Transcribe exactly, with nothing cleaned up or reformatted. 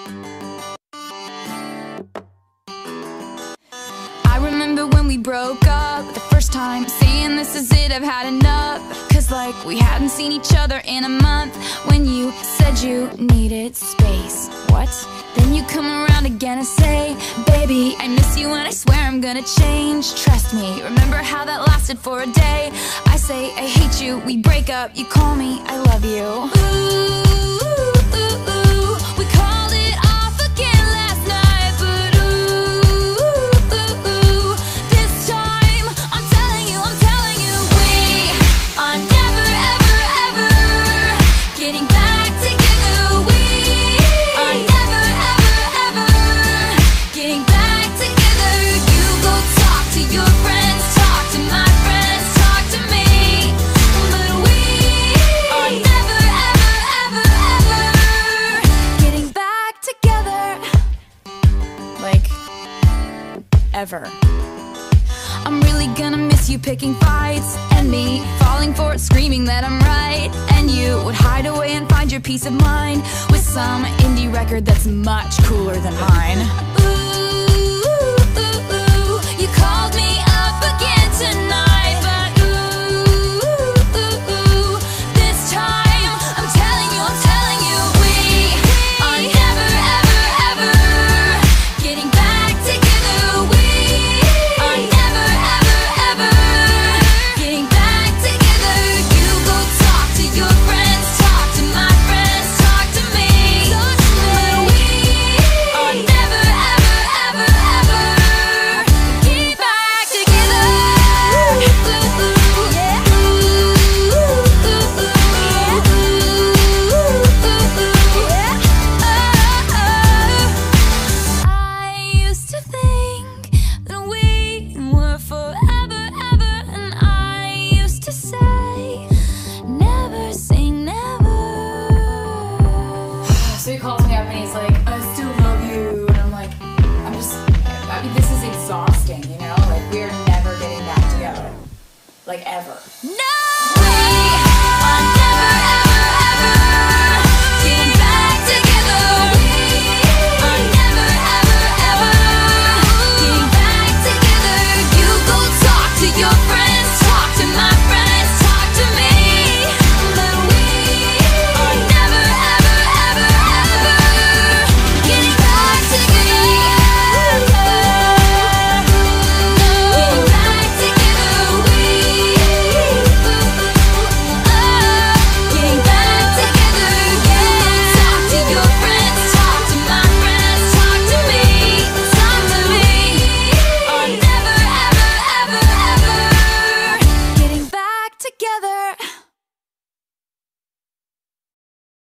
I remember when we broke up the first time, saying this is it, I've had enough. Cause like we hadn't seen each other in a month. When you said you needed space, what? Then you come around again and say, baby, I miss you and I swear I'm gonna change. Trust me, remember how that lasted for a day? I say I hate you, we break up, you call me I love you. Ooh. Ever. I'm really gonna miss you picking fights, and me falling for it, screaming that I'm right. And you would hide away and find your peace of mind with some indie record that's much cooler than mine. Ooh, ooh, ooh, you called me up again tonight, but ooh, ooh, ooh, this time I'm telling you, I'm telling you, we are never, ever, ever getting back together. So he calls me up and he's like, I still love you. And I'm like, I'm just, I mean, this is exhausting, you know? Like, we're never getting back together. Like, ever. No! Together.